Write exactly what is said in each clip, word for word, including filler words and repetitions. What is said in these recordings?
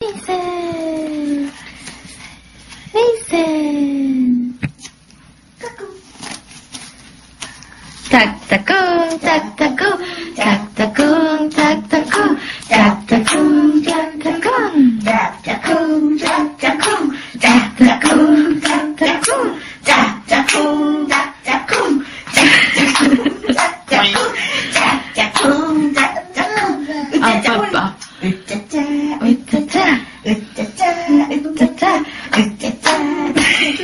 Mason! Mason! 짝짝꿍, 짝짝꿍, 짝짝꿍, 짝짝꿍, 짝짝꿍, 짝짝꿍, 짝짝꿍, 짝짝꿍, 짝짝꿍, 짝짝꿍, 짝짝꿍, 짝짝꿍, 짝짝꿍, 짝짝꿍, 짝짝꿍, 짝짝꿍. 아빠빠. 으짜짜, 으짜짜, 으짜짜, 으짜짜, 으짜짜,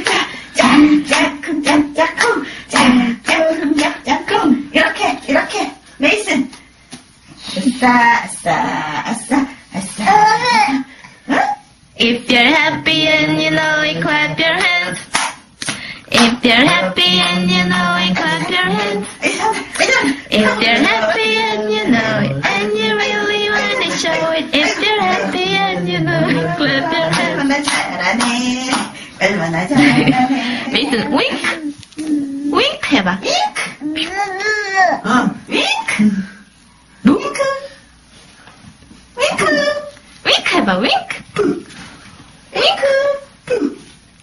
짝짝꿍, 짝짝꿍, 짝짝꿍, 짝짝꿍. 이렇게, 이렇게. 메이슨. 아싸, 아싸, 아싸, 아싸. If you're happy and you know it, clap your hands. If you're happy and you know it, clap your hands. If you're happy and you know it, and you really want to show it. If you're happy and you know it, clap your hands. 얼마나 잘하네. 얼마나 잘하네. 메이슨, 윙크. 윙크 해봐. 윙크. 어, 윙크. 윙크. 윙크. 윙크 해봐, 윙크. 윙크.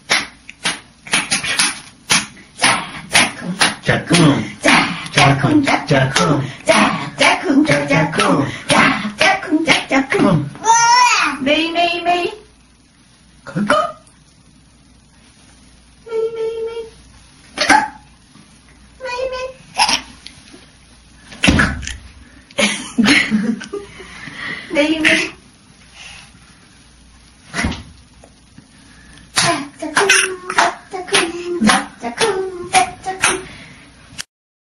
짝꿍, 짝꿍, 짝짝꿍, 짝짝꿍, 짝짝꿍, 짝짝꿍, 짝짝꿍. 메이, 메이, 메이. 콩콩. 메이, 메이, 메이. 메이, 메이. 메이, 메이.